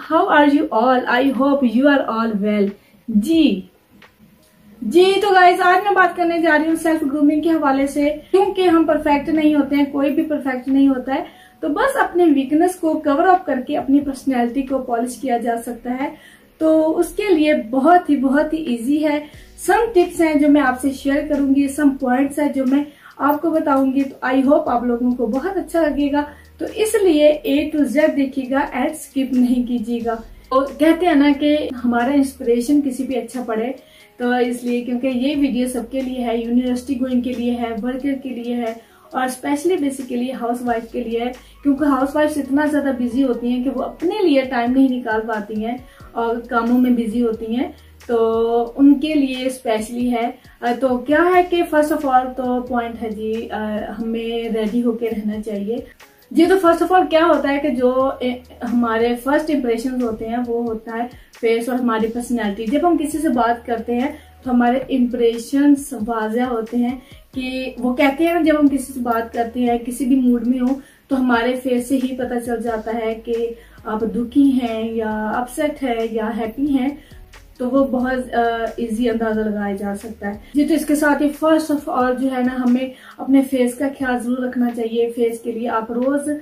How are you all, I hope you are all well. जी तो guys आज मैं बात करने जा रही हूँ सेल्फ ग्रूमिंग के हवाले से। क्योंकि हम परफेक्ट नहीं होते हैं, कोई भी परफेक्ट नहीं होता है, तो बस अपने वीकनेस को कवर अप करके अपनी पर्सनैलिटी को पॉलिश किया जा सकता है। तो उसके लिए बहुत ही इजी है। सम टिप्स हैं जो मैं आपसे शेयर करूंगी, सम पॉइंट्स हैं जो मैं आपको बताऊंगी। तो आई होप आप लोगों को बहुत अच्छा लगेगा, तो इसलिए A to Z देखिएगा, एड स्किप नहीं कीजिएगा। तो कहते हैं ना कि हमारा इंस्पिरेशन किसी पे अच्छा पड़े, तो इसलिए क्योंकि ये वीडियो सबके लिए है, यूनिवर्सिटी गोइंग के लिए है, वर्कर के लिए है और स्पेशली बेसिकली हाउस वाइफ के लिए है। क्योंकि हाउस वाइफ इतना ज्यादा बिजी होती हैं कि वो अपने लिए टाइम नहीं निकाल पाती हैं और कामों में बिजी होती हैं, तो उनके लिए स्पेशली है। तो क्या है कि फर्स्ट ऑफ ऑल तो पॉइंट है जी, हमें रेडी होके रहना चाहिए जी। तो फर्स्ट ऑफ ऑल क्या होता है कि जो हमारे फर्स्ट इम्प्रेशंस होते हैं वो होता है फेस और हमारी पर्सनैलिटी। जब हम किसी से बात करते हैं तो हमारे इम्प्रेशंस वाज़ेह होते हैं कि वो कहते हैं जब हम किसी से बात करते हैं किसी भी मूड में हो तो हमारे फेस से ही पता चल जाता है कि आप दुखी हैं या अपसेट है या हैप्पी हैं। तो वो बहुत इजी अंदाजा लगाया जा सकता है जी। तो इसके साथ ही फर्स्ट ऑफ ऑल जो है ना, हमें अपने फेस का ख्याल जरूर रखना चाहिए। फेस के लिए आप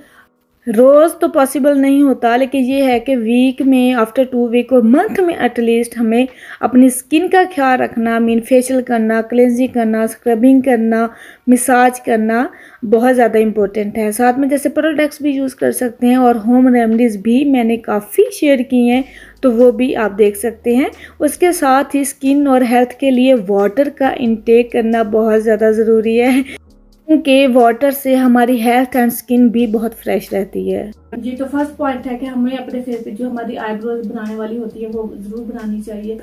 रोज तो पॉसिबल नहीं होता, लेकिन ये है कि वीक में, आफ्टर 2 वीक और मंथ में एटलीस्ट हमें अपनी स्किन का ख्याल रखना, मीन फेशियल करना, क्लेंजिंग करना, स्क्रबिंग करना, मसाज करना बहुत ज़्यादा इम्पोर्टेंट है। साथ में जैसे प्रोडक्ट्स भी यूज़ कर सकते हैं और होम रेमेडीज़ भी मैंने काफ़ी शेयर की हैं, तो वो भी आप देख सकते हैं। उसके साथ ही स्किन और हेल्थ के लिए वाटर का इंटेक करना बहुत ज़्यादा ज़रूरी है, क्योंकि वाटर से हमारी हेल्थ एंड स्किन भी बहुत फ्रेश रहती है जी। तो फर्स्ट पॉइंट है कि हमें अपने फेस पे जो हमारी आईब्रोज बनाने वाली होती है वो जरूर बनानी चाहिए।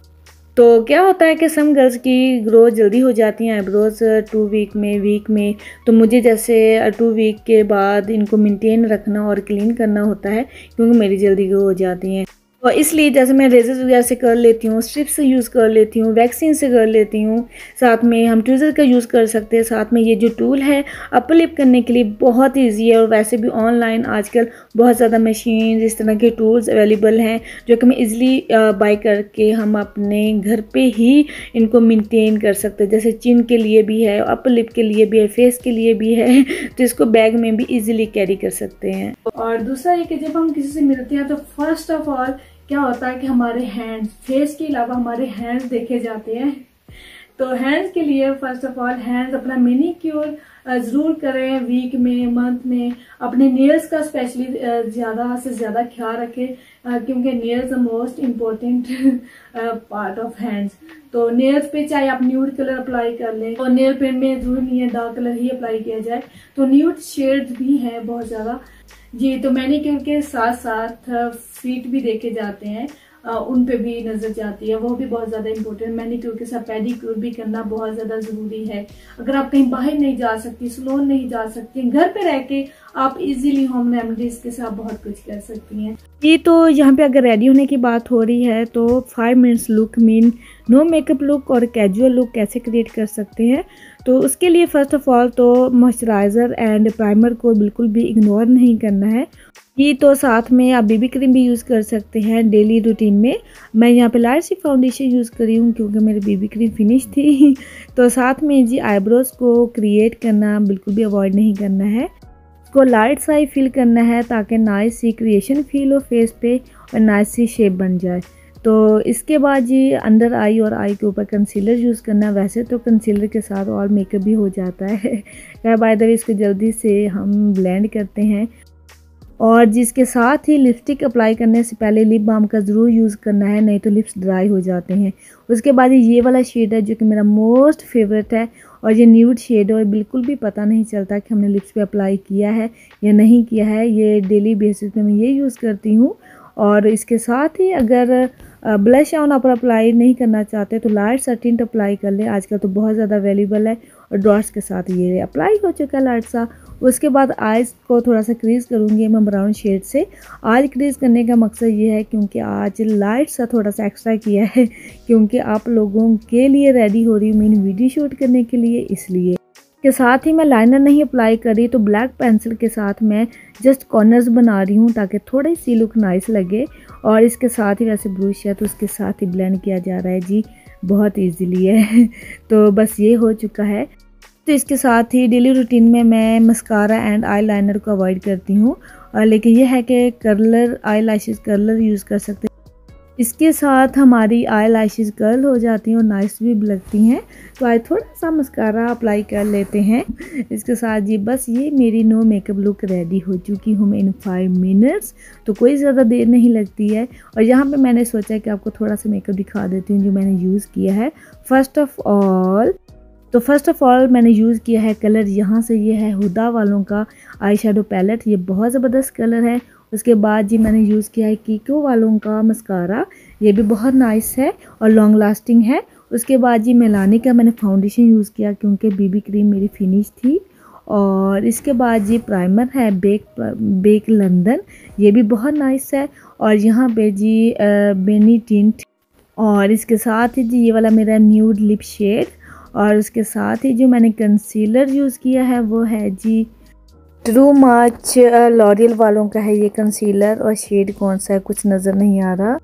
तो क्या होता है कि सम गर्ल्स की ग्रोथ जल्दी हो जाती हैं आईब्रोज 2 वीक में, तो मुझे जैसे 2 वीक के बाद इनको मेंटेन रखना और क्लीन करना होता है, क्योंकि मेरी जल्दी ग्रो हो जाती हैं। और इसलिए जैसे मैं रेजर वगैरह से कर लेती हूँ, स्ट्रिप्स से यूज़ कर लेती हूँ, वैक्सीन से कर लेती हूँ, साथ में हम ट्विज़र का यूज़ कर सकते हैं। साथ में ये जो टूल है अपर लिप करने के लिए बहुत ईजी है, और वैसे भी ऑनलाइन आजकल बहुत ज़्यादा मशीन इस तरह के टूल्स अवेलेबल हैं जो कि मैं ईज़िली बाय करके हम अपने घर पे ही इनको मेंटेन कर सकते हैं। जैसे चिन के लिए भी है, अपर लिप के लिए भी है, फेस के लिए भी है, तो इसको बैग में भी ईजिली कैरी कर सकते हैं। और दूसरा ये कि जब हम किसी से मिलते हैं तो फर्स्ट ऑफ ऑल क्या होता है कि हमारे हैंड्स, फेस के अलावा हमारे हैंड्स देखे जाते हैं। तो हैंड्स के लिए फर्स्ट ऑफ ऑल हैंड्स अपना मैनीक्योर जरूर करें वीक में, मंथ में। अपने नेल्स का स्पेशली ज्यादा से ज्यादा ख्याल रखें, क्योंकि nails the most important part of hands. तो नेल्स पे चाहे आप न्यूड कलर अप्लाई कर लें, और नेल पेंट में जरूर नहीं है डार्क कलर ही अप्लाई किया जाए, तो न्यूड शेड्स भी हैं बहुत ज्यादा जी। तो मैनीक्योर के साथ साथ फीट भी देखे जाते हैं, उन पे भी नजर जाती है, वो भी बहुत ज्यादा इम्पोर्टेंट। मैनीक्योर के साथ पेडिक्योर भी करना बहुत ज्यादा जरूरी है। अगर आप कहीं बाहर नहीं जा सकती, सैलून नहीं जा सकती, घर पे रह के आप इजीली होम रेमेडीज के साथ बहुत कुछ कर सकती हैं ये। तो यहाँ पे अगर रेडी होने की बात हो रही है तो 5 minutes look mean no makeup look और कैजुअल लुक कैसे क्रिएट कर सकते हैं। तो उसके लिए फर्स्ट ऑफ ऑल तो मॉइस्चराइज़र एंड प्राइमर को बिल्कुल भी इग्नोर नहीं करना है ये। तो साथ में आप बेबी क्रीम भी यूज़ कर सकते हैं डेली रूटीन में। मैं यहाँ पे लाइट सी फाउंडेशन यूज़ कर रही हूँ क्योंकि मेरी बेबी क्रीम फिनिश थी। तो साथ में जी आईब्रोज को क्रिएट करना बिल्कुल भी अवॉइड नहीं करना है, उसको लाइट सा ही फील करना है ताकि नाइस सी क्रिएशन फील हो फेस पे और नाइस सी शेप बन जाए। तो इसके बाद जी अंडर आई और आई के ऊपर कंसीलर यूज़ करना। वैसे तो कंसीलर के साथ और मेकअप भी हो जाता है, बाय द वे इसको जल्दी से हम ब्लेंड करते हैं। और जिसके साथ ही लिपस्टिक अप्लाई करने से पहले लिप बाम का ज़रूर यूज़ करना है, नहीं तो लिप्स ड्राई हो जाते हैं। उसके बाद ये वाला शेड है जो कि मेरा मोस्ट फेवरेट है, और ये न्यूड शेड है, और बिल्कुल भी पता नहीं चलता कि हमने लिप्स पे अप्लाई किया है या नहीं किया है। ये डेली बेसिस पे मैं ये यूज़ करती हूँ। और इसके साथ ही अगर ब्लश ऑन आप अप्लाई नहीं करना चाहते तो लाइट सा टिंट अप्लाई कर ले, आजकल तो बहुत ज़्यादा अवेलेबल है, और डॉट्स के साथ ये अप्लाई हो चुका है लाइट सा। उसके बाद आइज़ को थोड़ा सा क्रीज करूँगी मैं ब्राउन शेड से। आज क्रीज करने का मकसद ये है क्योंकि आज लाइट सा थोड़ा सा एक्स्ट्रा किया है, क्योंकि आप लोगों के लिए रेडी हो रही हूँ मैंने वीडियो शूट करने के लिए, इसलिए। के साथ ही मैं लाइनर नहीं अप्लाई करी, तो ब्लैक पेंसिल के साथ मैं जस्ट कॉर्नर्स बना रही हूँ ताकि थोड़ी सी लुक नाइस लगे। और इसके साथ ही वैसे ब्रश है तो उसके साथ ही ब्लेंड किया जा रहा है जी, बहुत इजीली है। तो बस ये हो चुका है। तो इसके साथ ही डेली रूटीन में मैं मस्कारा एंड आई लाइनर को अवॉइड करती हूँ, लेकिन ये है कि curler, eyelashes curler use कर सकते हैं। इसके साथ हमारी आई लैशेज़ कर्ल हो जाती हैं और नाइस भी लगती हैं। तो आज थोड़ा सा मस्कारा अप्लाई कर लेते हैं इसके साथ जी। बस ये मेरी नो मेकअप लुक रेडी हो चुकी हूँ मैं इन 5 मिनट्स, तो कोई ज़्यादा देर नहीं लगती है। और यहाँ पे मैंने सोचा कि आपको थोड़ा सा मेकअप दिखा देती हूँ जो मैंने यूज़ किया है। फर्स्ट ऑफ ऑल मैंने यूज़ किया है कलर, यहाँ से ये है हुदा वालों का आई शेडो पैलेट, ये बहुत ज़बरदस्त कलर है। उसके बाद जी मैंने यूज़ किया है कीको वालों का मस्कारा, ये भी बहुत नाइस है और लॉन्ग लास्टिंग है। उसके बाद जी मेलानी का मैंने फाउंडेशन यूज़ किया क्योंकि बीबी क्रीम मेरी फिनिश थी। और इसके बाद जी प्राइमर है बेक लंदन, ये भी बहुत नाइस है। और यहाँ पे जी बेनी टिंट, और इसके साथ ही जी ये वाला मेरा न्यूड लिप शेड। और उसके साथ ही जो मैंने कंसीलर यूज़ किया है वो है जी ट्रू मच लॉरियल वालों का है ये कंसीलर, और शेड कौन सा है कुछ नज़र नहीं आ रहा।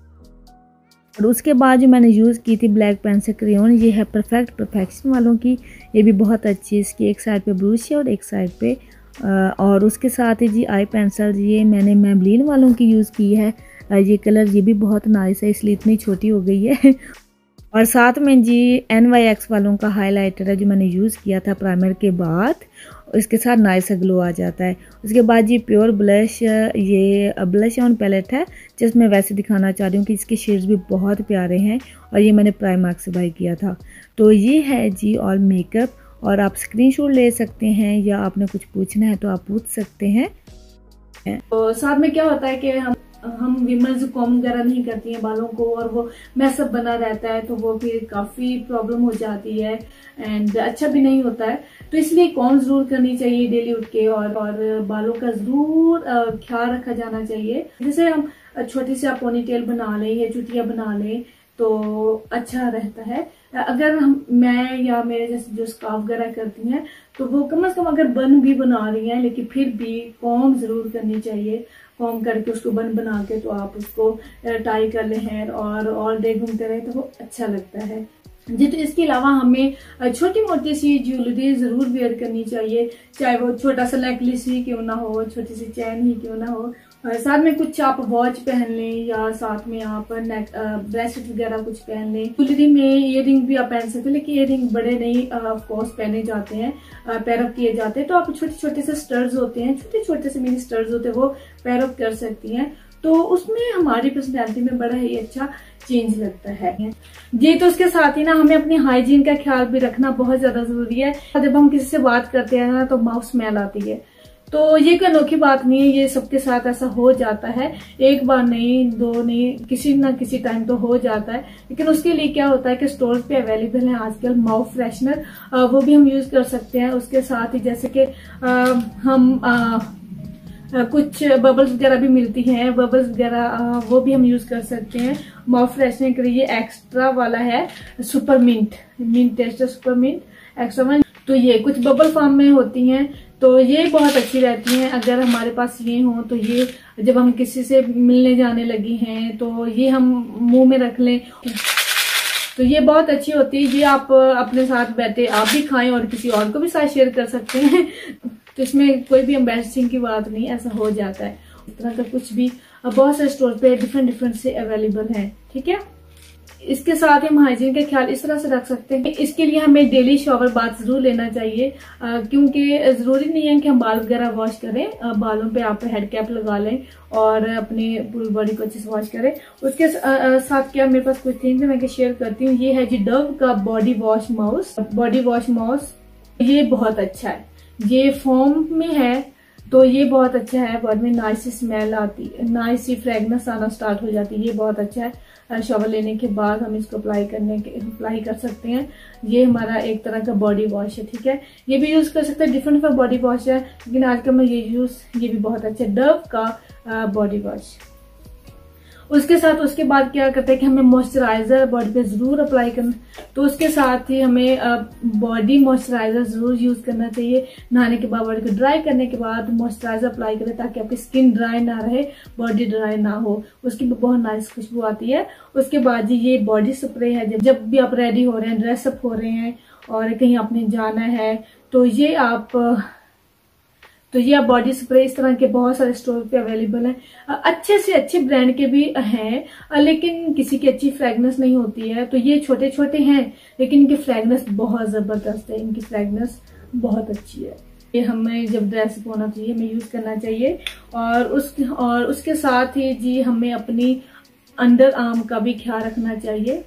और उसके बाद जो मैंने यूज़ की थी ब्लैक पेंसिल क्रेयॉन, ये है परफेक्शन वालों की, ये भी बहुत अच्छी है। इसकी एक साइड पे ब्रूश है और एक साइड पे और उसके साथ ही जी आई पेंसिल, ये मैंने मैबलिन वालों की यूज़ की है। ये कलर ये भी बहुत नाइस है, इसलिए इतनी छोटी हो गई है। और साथ में जी NYX वालों का हाइलाइटर है जो मैंने यूज़ किया था प्राइमर के बाद, इसके साथ नाइस ग्लो आ जाता है। उसके बाद जी प्योर ब्लश, ये ब्लश ऑन पैलेट है जस्ट मैं वैसे दिखाना चाह रही हूँ कि इसके शेड्स भी बहुत प्यारे हैं और ये मैंने प्राइमार्क से बाय किया था। तो ये है जी ऑल मेकअप, और आप स्क्रीनशॉट ले सकते हैं या आपने कुछ पूछना है तो आप पूछ सकते हैं। तो साथ में क्या होता है कि हम विमल्स कॉम वगैरह नहीं करती हैं बालों को और वो मैसअप बना रहता है, तो वो फिर काफी प्रॉब्लम हो जाती है एंड अच्छा भी नहीं होता है। तो इसलिए कॉम जरूर करनी चाहिए डेली उठ के, और बालों का जरूर ख्याल रखा जाना चाहिए। जैसे हम छोटी सी पोनीटेल बना लें या चुटिया बना लें तो अच्छा रहता है। अगर मैं या मेरे जैसे जो स्कार्फ वगैरह करती हैं तो वो कम से कम अगर बन भी बना रही हैं लेकिन फिर भी कॉम जरूर करनी चाहिए। कॉम करके उसको बन बना के तो आप उसको टाई कर ले हेयर और ऑल डे घूमते रहे तो वो अच्छा लगता है जी। तो इसके अलावा हमें छोटी मोटी सी ज्वेलरी जरूर वेयर करनी चाहिए, चाहे वो छोटा सा नेकलेस ही क्यों ना हो, छोटी सी चैन ही क्यों ना हो। साथ में कुछ आप वॉच पहन लें या साथ में आप ब्रेसलेट वगैरह कुछ पहन लें। ज्वेलरी में इयररिंग भी आप पहन सकते हैं, लेकिन इयररिंग बड़े नहीं ऑफ कोर्स पहने जाते हैं, पैरअप किए जाते हैं। तो आप छोटे छोटे से स्टड्स होते हैं, छोटे छोटे से मिनी स्टड्स होते हैं, वो पैरअप कर सकती हैं। तो उसमें हमारी पर्सनैलिटी में बड़ा ही अच्छा चेंज लगता है जी। तो उसके साथ ही ना हमें अपनी हाइजीन का ख्याल भी रखना बहुत ज्यादा जरूरी है। जब हम किसी से बात करते हैं ना तो माउथ स्मेल आती है, तो ये कोई अनोखी बात नहीं है, ये सबके साथ ऐसा हो जाता है। एक बार नहीं, दो नहीं, किसी ना किसी टाइम तो हो जाता है। लेकिन उसके लिए क्या होता है कि स्टोर पे अवेलेबल है आजकल माउथ फ्रेशनर, वो भी हम यूज कर सकते हैं। उसके साथ ही जैसे कि हम कुछ बबल्स वगैरह भी मिलती हैं, बबल्स वगैरह वो भी हम यूज कर सकते हैं माउथ फ्रेशनर के लिए। एक्स्ट्रा वाला है super mint tester super mint extra one, तो ये कुछ बबल फॉर्म में होती हैं, तो ये बहुत अच्छी रहती हैं। अगर हमारे पास ये हो तो ये जब हम किसी से मिलने जाने लगी हैं तो ये हम मुंह में रख लें तो ये बहुत अच्छी होती है। ये आप अपने साथ बैठे आप भी खाएं और किसी और को भी साथ शेयर कर सकते हैं। तो इसमें कोई भी एम्बैरेसिंग की बात नहीं, ऐसा हो जाता है। इस तरह का कुछ भी बहुत सारे स्टोर पे डिफरेंट से अवेलेबल है, ठीक है। इसके साथ ही हम हाइजीन का ख्याल इस तरह से रख सकते हैं। इसके लिए हमें डेली शावर बाथ जरूर लेना चाहिए, क्योंकि जरूरी नहीं है कि हम बाल वगैरह वॉश करें। बालों पे आप हेड कैप लगा लें और अपनी पूरी बॉडी को अच्छे से वॉश करें। उसके साथ क्या मेरे पास कुछ थिंग्स मैं शेयर करती हूँ। ये है जी डव का बॉडी वॉश माउस, ये बहुत अच्छा है। ये फोम में है तो ये बहुत अच्छा है। बॉडी में नाइस स्मेल आती, नाइस सी फ्रेगनेंस आना स्टार्ट हो जाती है, ये बहुत अच्छा है। शावर लेने के बाद हम इसको अप्लाई कर सकते हैं। ये हमारा एक तरह का बॉडी वॉश है, ठीक है। ये भी यूज कर सकते हैं, डिफरेंट बॉडी वॉश है, लेकिन आजकल मैं ये भी बहुत अच्छा है, डव का बॉडी वॉश। उसके साथ उसके बाद क्या करते हैं कि हमें मॉइस्चराइजर बॉडी पे जरूर अप्लाई करना, तो उसके साथ ही हमें बॉडी मॉइस्चराइजर जरूर यूज करना चाहिए। नहाने के बाद बॉडी को ड्राई करने के बाद मॉइस्चराइजर अप्लाई करें ताकि आपकी स्किन ड्राई ना रहे, बॉडी ड्राई ना हो, उसकी बहुत नाइस खुशबू आती है। उसके बाद जी ये बॉडी स्प्रे है, जब भी आप रेडी हो रहे हैं, ड्रेसअप हो रहे हैं और कहीं आपने जाना है तो ये आप बॉडी स्प्रे इस तरह के बहुत सारे स्टोर पे अवेलेबल हैं। अच्छे से अच्छे ब्रांड के भी हैं, लेकिन किसी की अच्छी फ्रेगनेंस नहीं होती है। तो ये छोटे छोटे हैं लेकिन इनकी फ्रेगनेंस बहुत जबरदस्त है, इनकी फ्रेगनेंस बहुत अच्छी है। ये हमें जब ड्रेस होना चाहिए हमें यूज करना चाहिए। और उसके साथ ही जी हमें अपनी अंडर आर्म का भी ख्याल रखना चाहिए।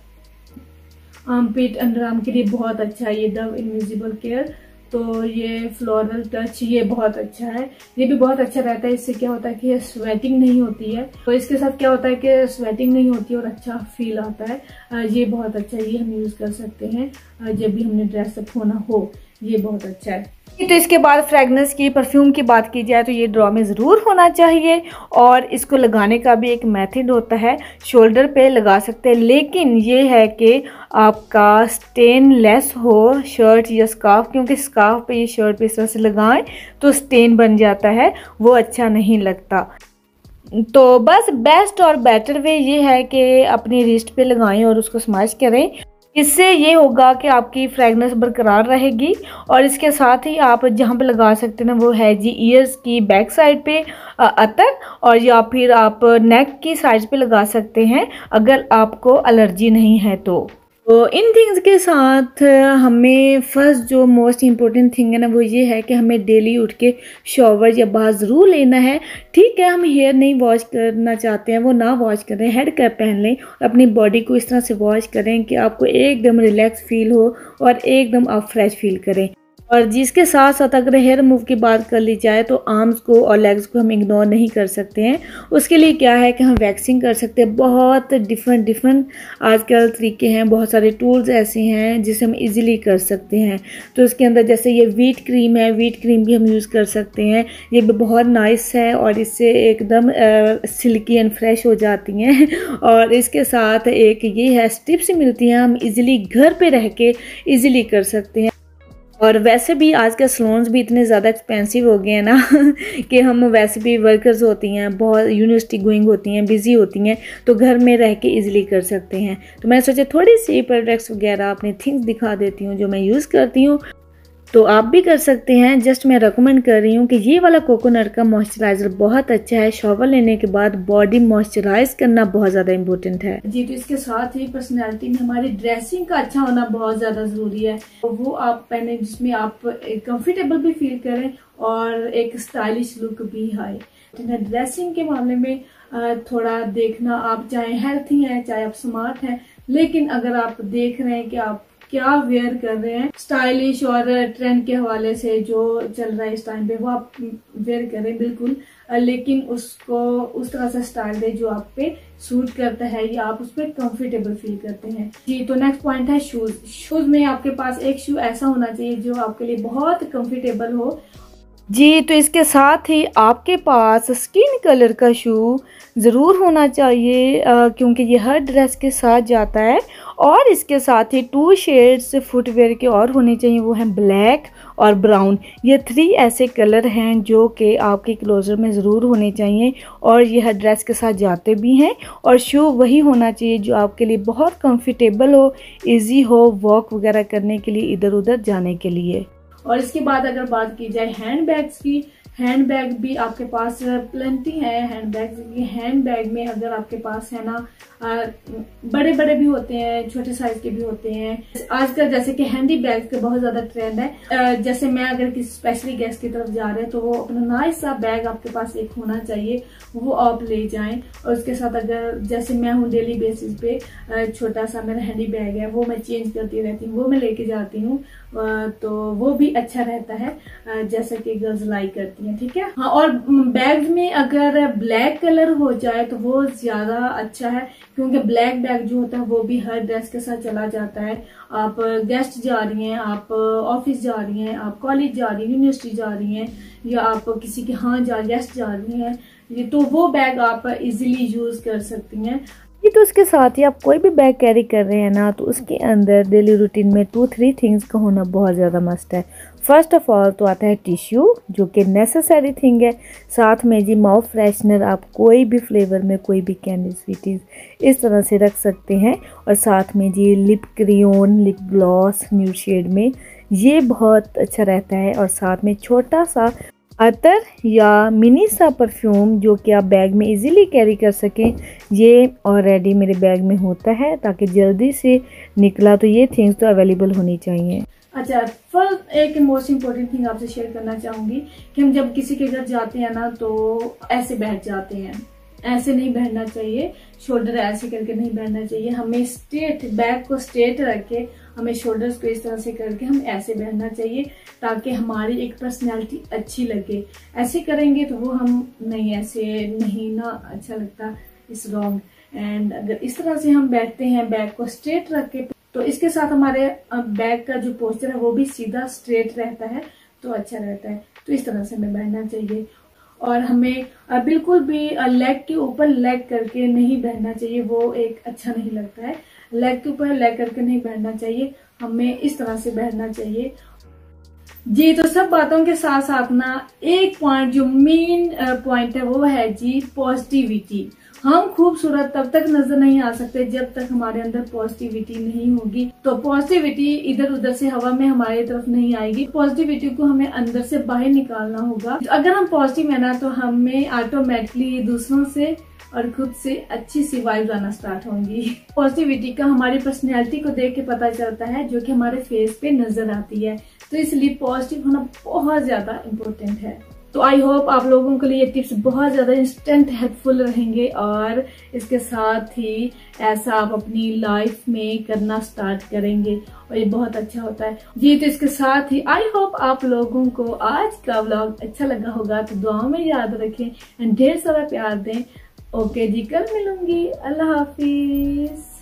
आर्मपिट अंडर आर्म के लिए बहुत अच्छा है ये डव इनविजिबल केयर। तो ये फ्लोरल टच ये बहुत अच्छा है, ये भी बहुत अच्छा रहता है। इससे क्या होता है कि स्वेटिंग नहीं होती है, तो इसके साथ क्या होता है कि स्वेटिंग नहीं होती है और अच्छा फील आता है। ये बहुत अच्छा है, ये हम यूज कर सकते हैं जब भी हमने ड्रेसअप होना हो, ये बहुत अच्छा है। तो इसके बाद फ्रेगनेंस की, परफ्यूम की बात की जाए तो ये ड्रॉ में ज़रूर होना चाहिए। और इसको लगाने का भी एक मेथड होता है, शोल्डर पे लगा सकते हैं, लेकिन ये है कि आपका स्टेनलेस हो शर्ट या स्कार्फ, क्योंकि स्कार्फ पे ये शर्ट पे इस तरह से लगाएं तो स्टेन बन जाता है, वो अच्छा नहीं लगता। तो बस बेस्ट और बेटर वे ये है कि अपनी रिस्ट पे लगाएं और उसको स्मैश करें। इससे ये होगा कि आपकी फ्रेगनेंस बरकरार रहेगी। और इसके साथ ही आप जहाँ पे लगा सकते हैं वो है जी ईयर्स की बैक साइड पे अतर, और या फिर आप नेक की साइड पे लगा सकते हैं अगर आपको एलर्जी नहीं है तो इन थिंग्स के साथ हमें फर्स्ट जो मोस्ट इम्पोर्टेंट थिंग है ना वो ये है कि हमें डेली उठ के शॉवर या बाथ ज़रूर लेना है। ठीक है, हम हेयर नहीं वॉश करना चाहते हैं वो ना वॉश करें, हेड कैप पहन लें, अपनी बॉडी को इस तरह से वॉश करें कि आपको एकदम रिलैक्स फील हो और एकदम आप फ्रेश फील करें। और जिसके साथ साथ अगर हेयर रिमूव की बात कर ली जाए तो आर्म्स को और लेग्स को हम इग्नोर नहीं कर सकते हैं। उसके लिए क्या है कि हम वैक्सिंग कर सकते हैं। बहुत डिफरेंट आजकल तरीके हैं, बहुत सारे टूल्स ऐसे हैं जिसे हम इजीली कर सकते हैं। तो इसके अंदर जैसे ये व्हीट क्रीम है, व्हीट क्रीम भी हम यूज़ कर सकते हैं, ये भी बहुत नाइस है और इससे एकदम सिल्की एंड फ्रेश हो जाती हैं। और इसके साथ एक ये है स्टिप्स मिलती हैं, हम इजीली घर पे रह के इजीली कर सकते हैं। और वैसे भी आज के सलोन्स भी इतने ज़्यादा एक्सपेंसिव हो गए हैं ना कि हम वैसे भी वर्कर्स होती हैं, बहुत यूनिवर्सिटी गोइंग होती हैं, बिजी होती हैं, तो घर में रह के इजीली कर सकते हैं। तो मैंने सोचा थोड़ी सी प्रोडक्ट्स वगैरह अपने थिंग्स दिखा देती हूँ जो मैं यूज़ करती हूँ, तो आप भी कर सकते हैं। जस्ट मैं रेकमेंड कर रही हूँ कि ये वाला कोकोनट का मॉइस्चराइज़र बहुत अच्छा है। शॉवर लेने के बाद बॉडी मॉइस्चराइज करना बहुत ज़्यादा इम्पोर्टेंट है जी। तो इसके साथ ही पर्सनैलिटी में हमारी ड्रेसिंग का अच्छा होना बहुत ज़्यादा ज़रूरी है। तो वो आप पहने जिसमें आप कंफर्टेबल भी फील करें और एक स्टाइलिश लुक भी आए। ड्रेसिंग के मामले में थोड़ा देखना, आप चाहे हेल्थी हैं चाहे आप स्मार्ट हैं, लेकिन अगर आप देख रहे हैं कि आप क्या वेयर कर रहे हैं, स्टाइलिश और ट्रेंड के हवाले से जो चल रहा है इस टाइम पे वो आप वेयर करें बिल्कुल, लेकिन उसको उस तरह से स्टाइल दे जो आप पे सूट करता है या आप उस पर कंफर्टेबल फील करते हैं जी। तो नेक्स्ट पॉइंट है शूज। शूज में आपके पास एक शू ऐसा होना चाहिए जो आपके लिए बहुत कंफर्टेबल हो जी। तो इसके साथ ही आपके पास स्किन कलर का शू ज़रूर होना चाहिए, क्योंकि ये हर ड्रेस के साथ जाता है। और इसके साथ ही 2 शेड्स फुटवेयर के और होने चाहिए, वो हैं ब्लैक और ब्राउन। ये 3 ऐसे कलर हैं जो कि आपके क्लोजर में ज़रूर होने चाहिए और ये हर ड्रेस के साथ जाते भी हैं। और शू वही होना चाहिए जो आपके लिए बहुत कंफर्टेबल हो, इजी हो वॉक वगैरह करने के लिए, इधर उधर जाने के लिए। और इसके बाद अगर बात की जाए हैंड बैग्स की, हैंड बैग भी आपके पास प्लेंटी है हैंड बैग। हैंड बैग में अगर आपके पास है ना बड़े बड़े भी होते हैं, छोटे साइज के भी होते हैं। आजकल जैसे कि हैंडी बैग का बहुत ज्यादा ट्रेंड है। जैसे मैं अगर किसी स्पेशली गेस्ट की तरफ जा रहे हैं तो वो अपना नाइस सा बैग आपके पास एक होना चाहिए, वो आप ले जाएं। और उसके साथ अगर जैसे मैं हूँ डेली बेसिस पे छोटा सा मेरा हैंडी बैग है, वो मैं चेंज करती रहती हूँ, वो मैं लेके जाती हूँ, तो वो भी अच्छा रहता है जैसा कि गर्ल्स लाइक करती हैं। ठीक है हाँ। और बैग में अगर ब्लैक कलर हो जाए तो वो ज्यादा अच्छा है, क्योंकि ब्लैक बैग जो होता है वो भी हर ड्रेस के साथ चला जाता है। आप गेस्ट जा रही हैं, आप ऑफिस जा रही हैं, आप कॉलेज जा रही हैं, यूनिवर्सिटी जा रही हैं, या आप किसी के यहाँ गेस्ट जा रही हैं, ये तो वो बैग आप इजीली यूज कर सकती हैं। ये तो उसके साथ ही आप कोई भी बैग कैरी कर रहे हैं ना, तो उसके अंदर डेली रूटीन में 2-3 थिंग्स का होना बहुत ज़्यादा मस्ट है। फर्स्ट ऑफ ऑल तो आता है टिश्यू, जो कि नेसेसरी थिंग है। साथ में जी माउथ फ्रेशनर, आप कोई भी फ्लेवर में कोई भी कैंडी स्वीटीज इस तरह से रख सकते हैं। और साथ में जी lip crayon, lip gloss nude shade में, ये बहुत अच्छा रहता है। और साथ में छोटा सा अतर या मिनी सा परफ्यूम जो कि आप बैग में इजीली कैरी कर सकें, ये ऑलरेडी मेरे बैग में होता है ताकि जल्दी से निकला तो ये थिंग्स तो अवेलेबल होनी चाहिए। अच्छा, फर्स्ट एक मोस्ट इम्पोर्टेंट थिंग आपसे शेयर करना चाहूंगी कि हम जब किसी के घर जाते हैं ना तो ऐसे बैठ जाते हैं, ऐसे नहीं बैठना चाहिए, शोल्डर ऐसे करके नहीं बैठना चाहिए। हमें स्ट्रेट बैग को स्ट्रेट रख के हमें शोल्डर्स को इस तरह से करके हम ऐसे बैठना चाहिए ताकि हमारी एक पर्सनैलिटी अच्छी लगे। ऐसे करेंगे तो वो हम नहीं, ऐसे नहीं ना अच्छा लगता, इस रॉन्ग। एंड अगर इस तरह से हम बैठते हैं बैग को स्ट्रेट रख के, तो इसके साथ हमारे बैग का जो पोस्चर है वो भी सीधा स्ट्रेट रहता है, तो अच्छा रहता है। तो इस तरह से हमें बैठना चाहिए। और हमें बिल्कुल भी लेग के ऊपर लेग करके नहीं बैठना चाहिए, वो एक अच्छा नहीं लगता है। लेग के ऊपर लेग करके नहीं बैठना चाहिए, हमें इस तरह से बैठना चाहिए जी। तो सब बातों के साथ साथ ना एक पॉइंट जो मेन पॉइंट है वो है जी पॉजिटिविटी। हम खूबसूरत तब तक नजर नहीं आ सकते जब तक हमारे अंदर पॉजिटिविटी नहीं होगी। तो पॉजिटिविटी इधर उधर से हवा में हमारी तरफ नहीं आएगी, पॉजिटिविटी को हमें अंदर से बाहर निकालना होगा। अगर हम पॉजिटिव है ना तो हमें ऑटोमेटिकली दूसरों से और खुद से अच्छी सी वाइब आना स्टार्ट होंगी। पॉजिटिविटी का हमारी पर्सनैलिटी को देख के पता चलता है, जो कि हमारे फेस पे नजर आती है। तो इसलिए पॉजिटिव होना बहुत ज्यादा इम्पोर्टेंट है। तो आई होप आप लोगों के लिए ये टिप्स बहुत ज्यादा इंस्टेंट हेल्पफुल रहेंगे और इसके साथ ही ऐसा आप अपनी लाइफ में करना स्टार्ट करेंगे और ये बहुत अच्छा होता है जी। तो इसके साथ ही आई होप आप लोगों को आज का व्लॉग अच्छा लगा होगा, तो दुआओं में याद रखें एंड ढेर सारा प्यार दें। ओके जी, कल मिलूंगी। अल्लाह हाफिज।